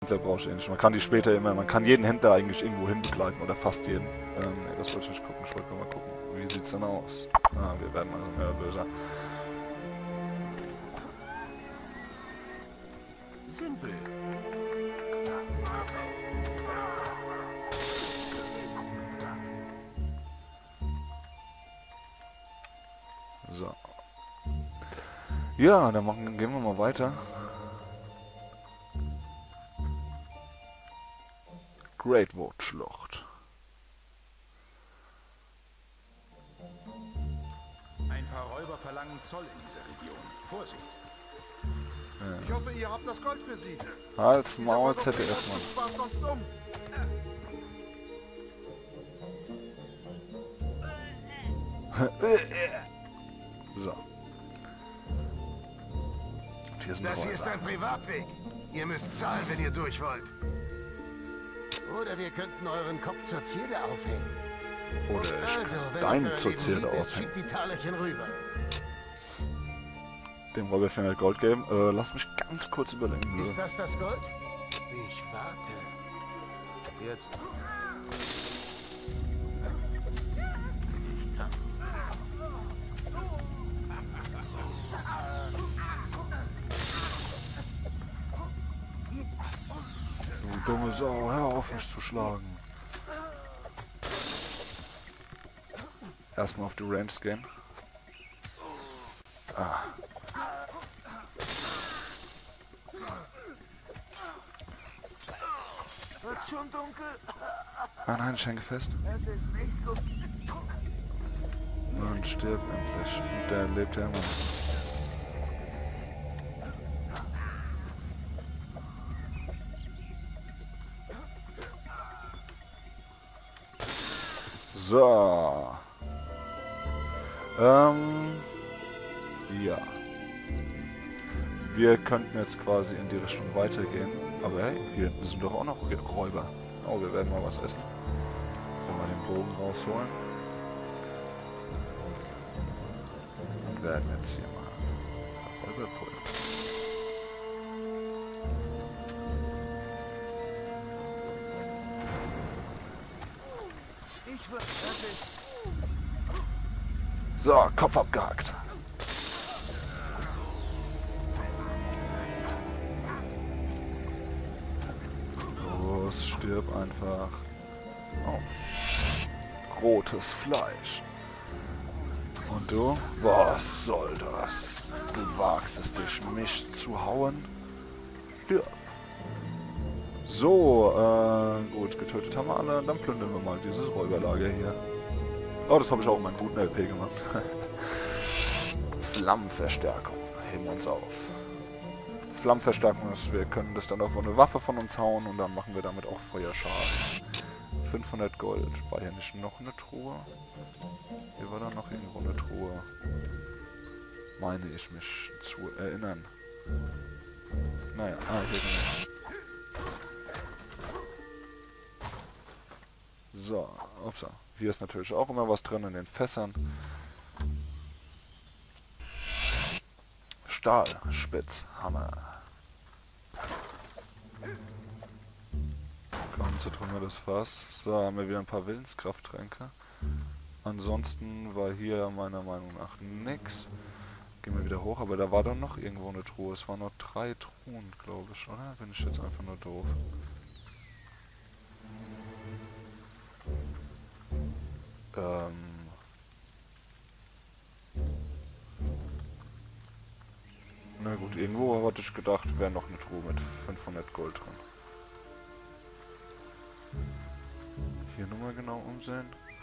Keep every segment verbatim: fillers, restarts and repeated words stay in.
Händler brauche ich eh nicht. Man kann die später immer, man kann jeden Händler eigentlich irgendwo hin begleiten oder fast jeden. Ähm, nee, das wollte ich nicht gucken, ich wollte nur mal gucken. Wie sieht's denn aus? Ah, wir werden also mehr böser. Simpel. So. Ja, dann machen, gehen wir mal weiter. Greatwood-Schlucht. Ein paar Räuber verlangen Zoll in dieser Region. Vorsicht. Ja. Ich hoffe, ihr habt das Gold für sie. Hals, Maul, Z D F, Mann. So. Und hier sind Das hier ist Räuber. ein Privatweg. Ihr müsst zahlen, wenn ihr durch wollt. Oder wir könnten euren Kopf zur Zierde aufhängen. Oder ich Also, wenn dein euer zur Leben Zierde lieb ist, aufhängen. schickt die Talerchen rüber. Dem Räuber vierhundert Gold geben. Äh, lass mich ganz kurz überlegen. Ist das das Gold? Ich warte. Jetzt. Du dumme Sau, hör auf mich zu schlagen. Erstmal auf die Range gehen. Ah. Wird schon dunkel. Ah nein, Schenke fest. Es ist nicht gut. Und stirb endlich. Und der lebt ja immer noch. So. Ähm. Ja. Wir könnten jetzt quasi in die Richtung weitergehen. Aber hey, hier sind doch auch noch Räuber. Oh, wir werden mal was essen. Wenn wir den Bogen rausholen. Und werden jetzt hier mal Räuber pullen. Ich würde. Das ist. So, Kopf abgehackt. Los, stirb einfach. Oh. Rotes Fleisch. Und du? Was soll das? Du wagst es, dich mich zu hauen? Stirb. So, äh, gut, getötet haben wir alle. Dann plündern wir mal dieses Räuberlager hier. Oh, das habe ich auch in meinem guten L P gemacht. Flammenverstärkung. Heben wir uns auf. Flammenverstärkung ist, wir können das dann auf eine Waffe von uns hauen und dann machen wir damit auch Feuerschaden. fünfhundert Gold. War hier nicht noch eine Truhe? Hier war da noch irgendwo eine Truhe. Meine ich mich zu erinnern. Naja, ah, hier sind wir. So, upsa. Hier ist natürlich auch immer was drin in den Fässern. Stahl, Spitz, Hammer. Komm, zertrümmern wir das Fass. So, haben wir wieder ein paar Willenskrafttränke. Ansonsten war hier meiner Meinung nach nix. Gehen wir wieder hoch, aber da war doch noch irgendwo eine Truhe. Es waren noch drei Truhen, glaube ich, oder? Bin ich jetzt einfach nur doof? Ähm... Na gut, irgendwo hatte ich gedacht, wäre noch eine Truhe mit fünfhundert Gold drin. Hier nochmal genau umsehen.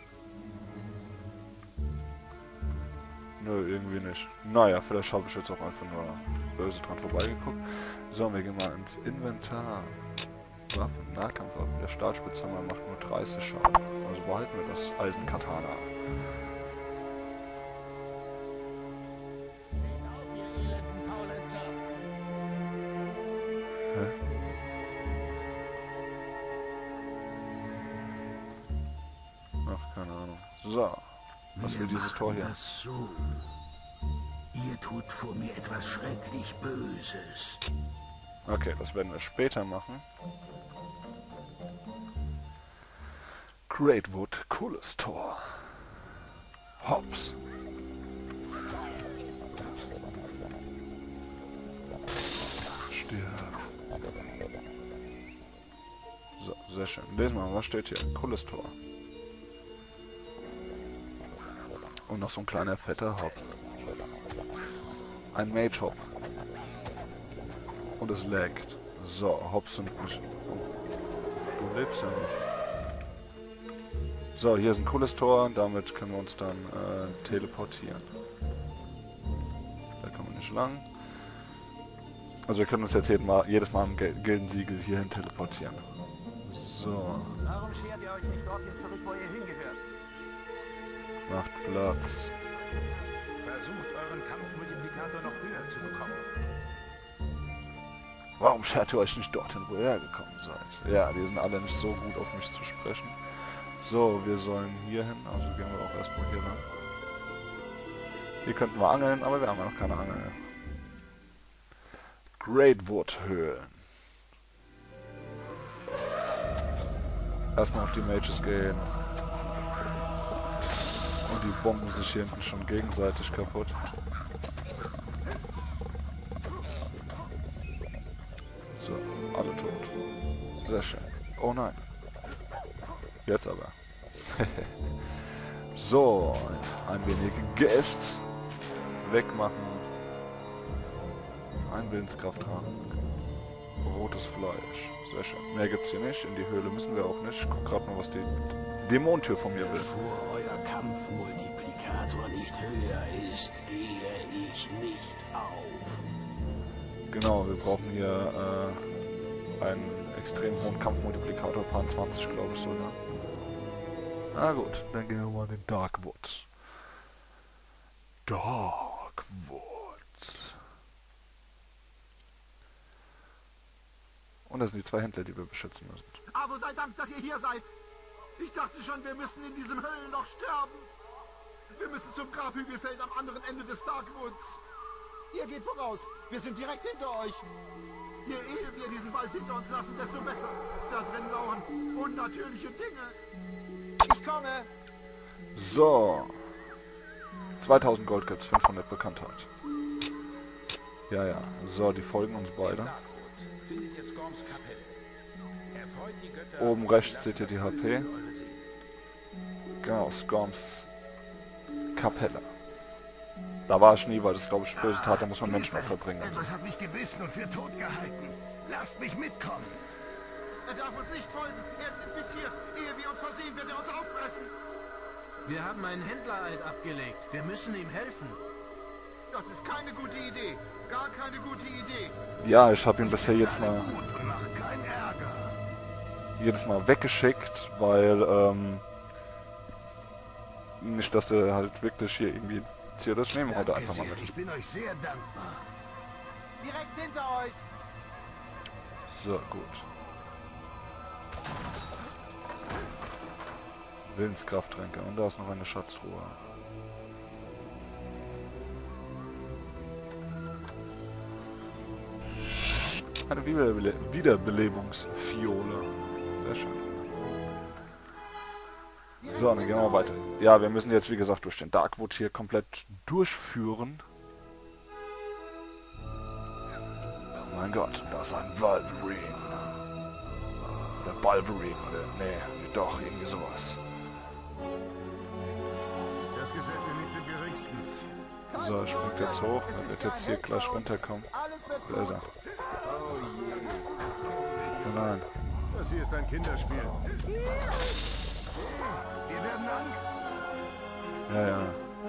Nö, irgendwie nicht. Naja, vielleicht habe ich jetzt auch einfach nur böse dran vorbeigeguckt. So, wir gehen mal ins Inventar. Waffen, Nahkampfwaffen. Der Stahlspitzhammer macht nur dreißig Schaden. Also behalten wir das Eisenkatana. Hä? Ach, keine Ahnung. So. Was will dieses Tor hier? Das so. Ihr tut vor mir etwas schrecklich Böses. Okay, das werden wir später machen. Greatwood, cooles Tor. Hops. Stirb. So, sehr schön. Lesen wir mal, was steht hier? Cooles Tor. Und noch so ein kleiner fetter Hop. Ein Mage Hop. Und es laggt. So, Hops sind nicht... Oh. Du lebst ja nicht. So, hier ist ein cooles Tor. Damit können wir uns dann äh, teleportieren. Da kommen wir nicht lang. Also wir können uns jetzt jedes Mal, jedes Mal am Gildensiegel hierhin teleportieren. So. Warum schert ihr euch nicht dorthin zurück, wo ihr hingehört? Macht Platz. Versucht euren Kampfmultiplikator noch höher zu bekommen. Warum schert ihr euch nicht dorthin, wo ihr hergekommen seid? Ja, die sind alle nicht so gut auf mich zu sprechen. So, wir sollen hier hin, also gehen wir auch erstmal hier lang. Hier könnten wir angeln, aber wir haben ja noch keine Angel. Greatwood-Höhlen. Erstmal auf die Mages gehen. Und die bomben sich hier hinten schon gegenseitig kaputt. So, alle tot. Sehr schön. Oh nein. Jetzt aber. So, ein wenig Geäst. Wegmachen. Ein Willenskrafttrank. Rotes Fleisch. Sehr schön. Mehr gibt's hier nicht. In die Höhle müssen wir auch nicht. Ich guck gerade mal, was die Dämontür von mir will. Bevor euer Kampfmultiplikator nicht höher ist, gehe ich nicht auf. Genau, wir brauchen hier äh, einen extrem hohen Kampfmultiplikator, paar zwanzig glaube ich sogar. Na gut, dann gehen wir mal in den Darkwood. Darkwood. Und das sind die zwei Händler, die wir beschützen müssen. Aber sei Dank, dass ihr hier seid. Ich dachte schon, wir müssen in diesem Höllenloch sterben. Wir müssen zum Grabhügelfeld am anderen Ende des Darkwoods. Ihr geht voraus. Wir sind direkt hinter euch. Je eher wir diesen Wald hinter uns lassen, desto besser. Da drin lauern unnatürliche Dinge. Ich komme. So. zweitausend Goldgets, fünfhundert Bekanntheit. Ja, ja. So, die folgen uns beide. Findet ihr Skorms Kapelle. Erfreut die Götter. Oben rechts seht ihr die H P. Genau, Skorms Kapelle. Da war ich nie, weil das glaube ich böse Tat, da muss man Menschenopfer bringen. Etwas hat mich gebissen und für tot gehalten. Lasst mich mitkommen. Er darf uns nicht folgen. Er ist infiziert. Ehe wir uns versehen, wird er uns auffressen. Wir haben einen Händlereid abgelegt. Wir müssen ihm helfen. Das ist keine gute Idee. Gar keine gute Idee. Ja, ich habe ihn bisher jetzt mal Gut und mach keinen Ärger. jedes Mal weggeschickt, weil ähm, nicht, dass er halt wirklich hier irgendwie zieht. Das nehmen wir heute einfach mal mit. Ich bin euch sehr dankbar. Direkt hinter euch. So, gut. Willenskrafttränke. Und da ist noch eine Schatztruhe. Eine Wiederbele Wiederbelebungsfiole. Sehr schön. So, dann gehen wir weiter. Ja, wir müssen jetzt, wie gesagt, durch den Darkwood hier komplett durchführen. Oh mein Gott, da ist ein Wolverine. Oder Balverine, oder nee, doch, irgendwie sowas. Das gefällt mir nicht im geringsten. So, er springt jetzt hoch, er wird jetzt hier gleich runterkommen. Da ist er. Oh nein. Das hier ist ein Kinderspiel. Wir werden an. Ja, ja.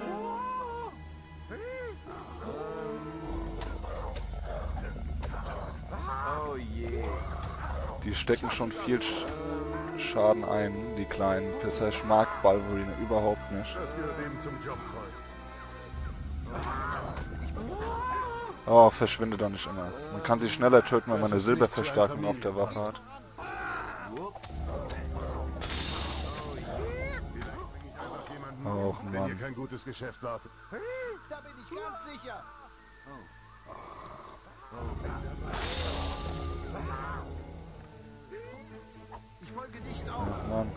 Oh je. Die stecken schon viel Sch Schaden ein, die kleinen Pisser. Ich mag Balverine überhaupt nicht. Das gehört eben zum Job, Freund. Oh, verschwinde doch nicht immer. Man kann sie schneller töten, wenn man eine Silberverstärkung auf der Waffe hat. Och Wenn ihr Mann. kein gutes Geschäft wartet. Da bin ich ganz sicher. Ich folge dicht auf. Ach Mann.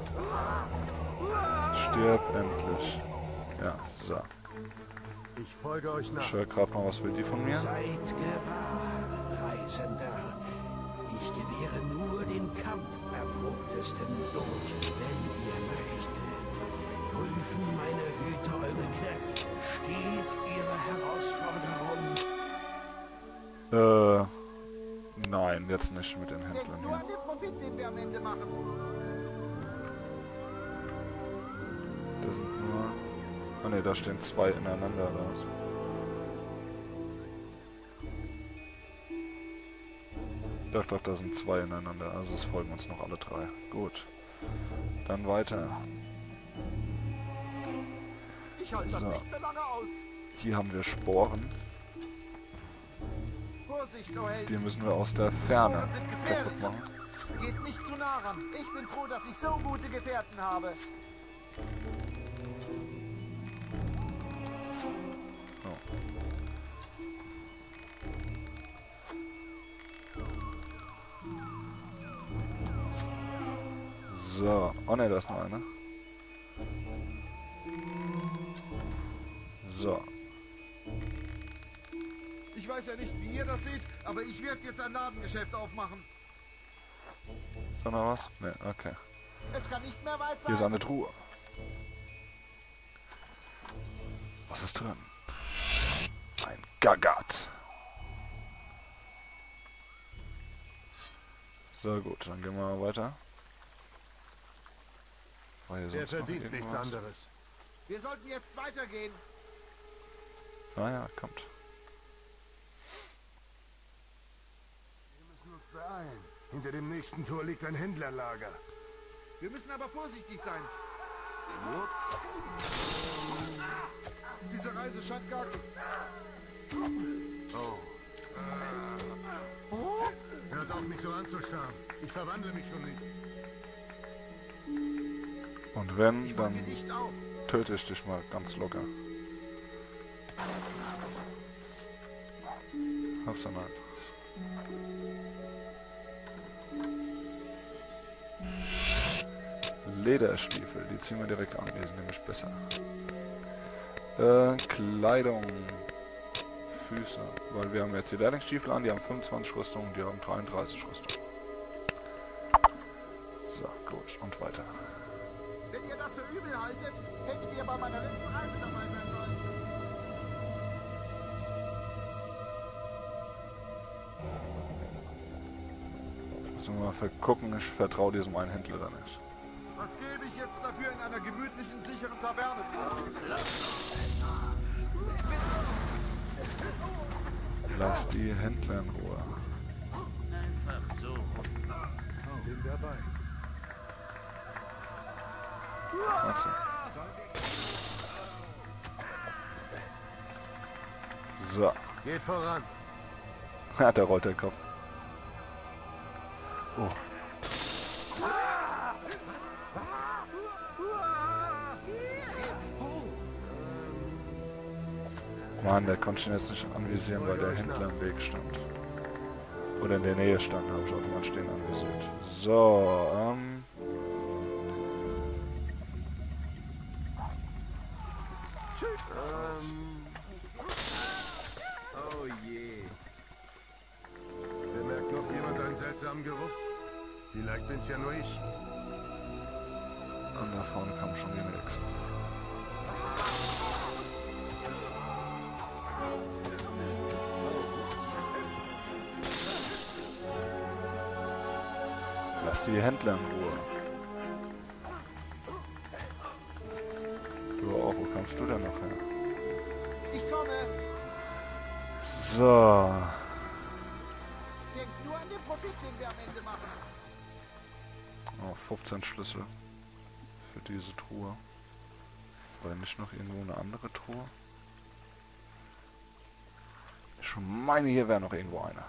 Stirb endlich. Ja, so. Ich folge euch nach. Ich höre gerade mal, was will die von mir? Seid gewahr, Reisender. Ich gewähre nur den Kampferprobtesten durch, wenn ihr möchtet. Prüfen meine Hüter eure Kräfte. Steht ihre Herausforderung? Äh, nein, jetzt nicht mit den Händlern Nur hier. an den Profit, den wir am Ende machen. Da sind nur... Ah ne, da stehen zwei ineinander da. Doch, doch, da sind zwei ineinander. Also es folgen uns noch alle drei. Gut. Dann weiter. Ich halte das So. nicht mehr lange aus. Hier haben wir Sporen. Vorsicht, oh Held. Die müssen wir aus der Ferne Sporen sind kaputt gefährlich. machen. Geht nicht zu nah ran. Ich bin froh, dass ich so gute Gefährten habe. So. Oh ne, da ist noch eine. So. Ich weiß ja nicht, wie ihr das seht, aber ich werde jetzt ein Ladengeschäft aufmachen. Ist da noch was? Ne, okay. Es kann nicht mehr weit Hier ist sein. eine Truhe. Was ist drin? Ein Gagat. So gut, dann gehen wir mal weiter. War hier Der sonst noch verdient nichts irgendwas? anderes. Wir sollten jetzt weitergehen. Ah ja, kommt. Wir müssen uns beeilen. Hinter dem nächsten Tor liegt ein Händlerlager. Wir müssen aber vorsichtig sein. Diese Reise scheint gar nicht. Oh. Hört auf, mich so anzustarren. Ich verwandle mich schon nicht. Und wenn, Ich folge dann nicht auf. töte ich dich mal ganz locker. Hab's ja nein. Lederstiefel, die ziehen wir direkt an, die sind nämlich besser. Äh, Kleidung. Füße, weil wir haben jetzt die Lehrlingsstiefel an, die haben fünfundzwanzig Rüstung und die haben dreiunddreißig Rüstung. So, gut, und weiter. Wenn ihr das für übel haltet, hättet ihr bei meiner letzten Reise dabei sein sollen. Müssen wir mal vergucken, ich vertraue diesem einen Händler da nicht. Was gebe ich jetzt dafür, in einer gemütlichen, sicheren Taverne zu wohnen? Lass die Händler in Ruhe. Einfach so. Bin dabei. Warte. So. Geht voran. Ha, der rollt den Kopf. Oh. Mann, der konnte ich ihn jetzt nicht anvisieren, weil der Händler im Weg stand. Oder in der Nähe stand, habe ich automatisch den anvisiert. So, ähm... Ähm. Oh je. Bemerkt noch jemand einen seltsamen Geruch? Vielleicht bin's ja nur ich. Und da vorne kam schon die nächsten. Lass die Händler in Ruhe. Du auch, wo kommst du denn noch her? Ich komme. So. Denkt nur an den Profit, den wir am Ende machen. Oh, fünfzehn Schlüssel für diese Truhe. War nicht noch irgendwo eine andere Truhe? Ich meine, hier wäre noch irgendwo eine.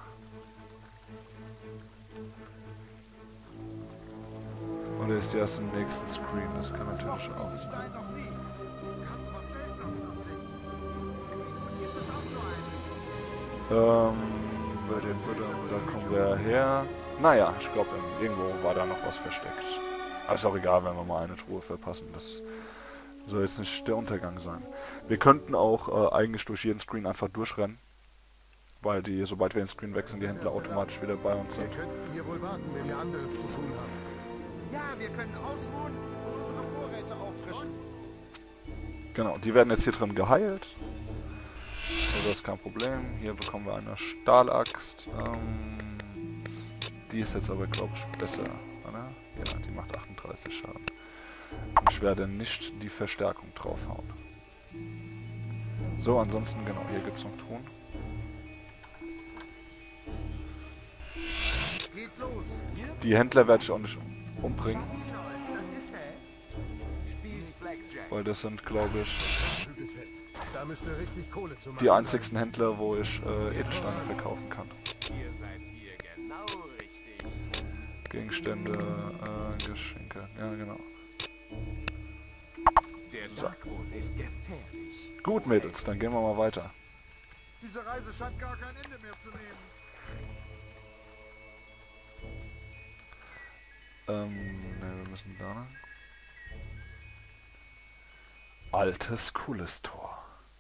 Oder ist die erst im nächsten Screen? Das kann natürlich auch Ich sein. Stein noch nie. Kann was Seltsames ansehen. Gibt es auch so einen? Ähm, bei den Müttern, da kommen wir her. Naja, ich glaube, irgendwo war da noch was versteckt. Aber ist auch egal, wenn wir mal eine Truhe verpassen. Das soll jetzt nicht der Untergang sein. Wir könnten auch äh, eigentlich durch jeden Screen einfach durchrennen. Weil die, sobald wir den Screen wechseln, die Händler automatisch wieder bei uns Wir sind. könnten hier wohl warten, wenn wir anderes zu tun haben. Ja, wir können ausruhen und unsere Vorräte auffrischen. Genau, die werden jetzt hier drin geheilt. Also das ist kein Problem. Hier bekommen wir eine Stahlaxt. Ähm, die ist jetzt aber, glaube ich, besser, oder? Ja, die macht achtunddreißig Schaden. Und ich werde nicht die Verstärkung draufhauen. So, ansonsten, genau, hier gibt es noch Truhen. Geht los. Die Händler werde ich auch nicht umbringen. Weil das sind, glaube ich, Da müsste richtig Kohle zu machen die einzigsten Händler, wo ich äh, Edelsteine verkaufen kann. Ihr seid hier genau richtig. Gegenstände, äh, Geschenke. Ja, genau. Der Darkwood ist gefährlich. Gut, Mädels, dann gehen wir mal weiter. Diese Reise scheint gar kein Ende mehr zu nehmen. Ähm, ne, wir müssen da. Altes, cooles Tor.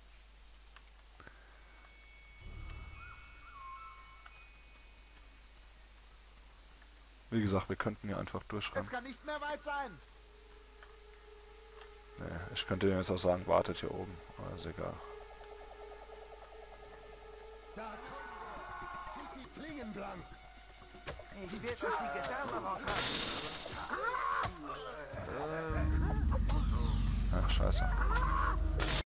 Wie gesagt, wir könnten hier einfach durchrennen. Es kann nicht mehr weit sein. Nee, ich könnte dir jetzt auch sagen, wartet hier oben. Aber ist egal. Da kommt er. Zieht die Klingen blank. Die wird schon die Gedärme raus. Ach, scheiße.